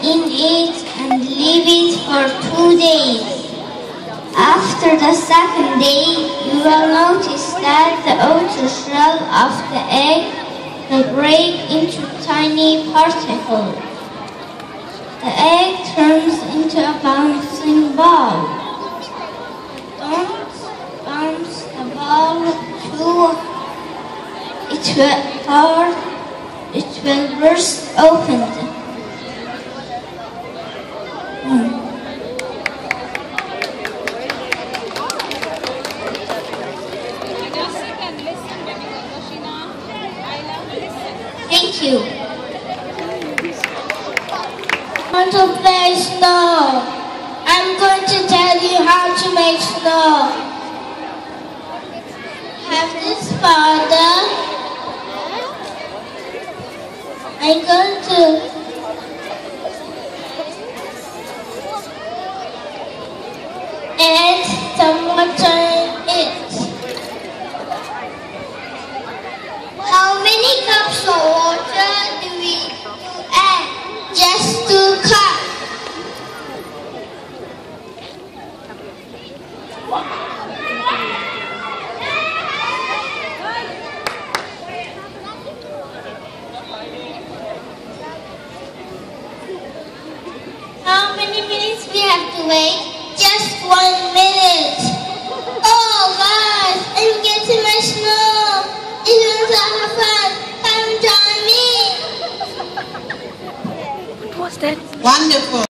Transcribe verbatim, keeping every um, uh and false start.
in it and leave it for two days. After the second day, you will notice that the outer shell of the egg will break into tiny particles. The egg turns into a bouncing ball. Don't bounce the ball too it will hard, it will burst open. Hmm. Thank you. I want to play snow. I'm going to tell you how to make snow. Have this powder. I'm going to add some water in it. How many cups of water do we add? Just two cups. How many minutes we have to wait? Just one minute. Oh gosh, I'm getting my snow. It's going to have fun. Come join me. What's that? Wonderful.